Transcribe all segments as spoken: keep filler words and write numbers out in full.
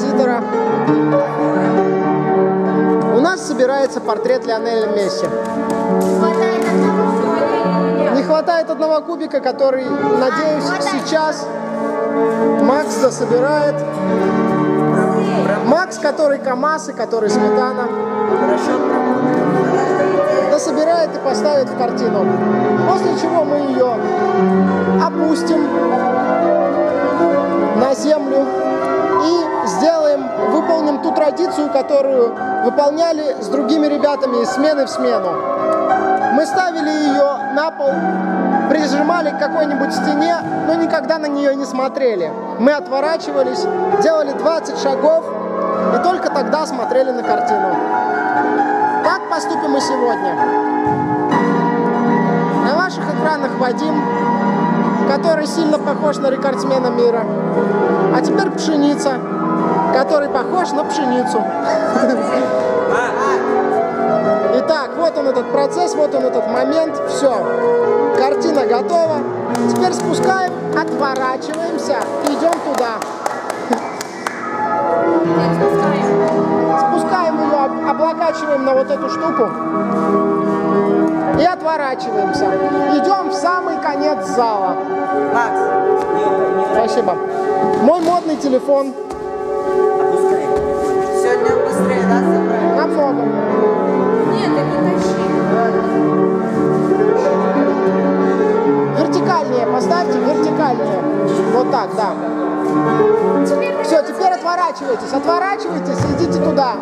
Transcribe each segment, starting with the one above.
композитора. У нас собирается портрет Лионеля Месси. Не хватает одного кубика, который, надеюсь, сейчас Макс дособирает. Макс, который КамАЗ и который Сметана, дособирает и поставит в картину. После чего мы ее опустим на землю и сделаем, выполним ту традицию, которую выполняли с другими ребятами из смены в смену. Мы ставили ее на пол, прижимали к какой-нибудь стене, но никогда на нее не смотрели. Мы отворачивались, делали двадцать шагов и только тогда смотрели на картину. Так поступим и сегодня. На ваших экранах Вадим, который сильно похож на рекордсмена мира. А теперь Пшеница, который похож на пшеницу. Итак, вот он этот процесс, вот он этот момент. Все, картина готова. Теперь спускаем, отворачиваемся и идем туда. Спускаем ее, облокачиваем на вот эту штуку и отворачиваемся. Идем в самый конец зала. Макс, спасибо. Мой модный телефон. опускай. Сегодня быстрее, да, собрали? Намного. Нет, так не тащи. Вертикальнее поставьте, вертикальнее. Вот так, да. Все, теперь отворачивайтесь, отворачивайтесь, идите туда.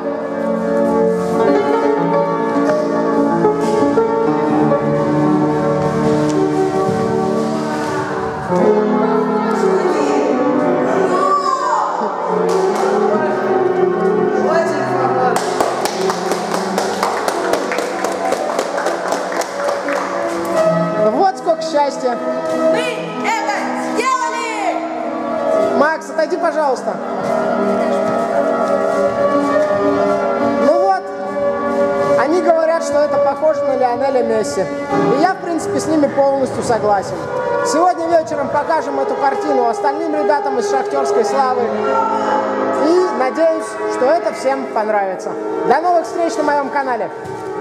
Вот сколько счастья. Мы это сделали! Макс, отойди, пожалуйста. Ну вот, они говорят, что это похоже на Лионеля Месси. И я, в принципе, с ними полностью согласен. Сегодня вечером покажем эту картину остальным ребятам из Шахтерской славы. И надеюсь, что это всем понравится. До новых встреч на моем канале.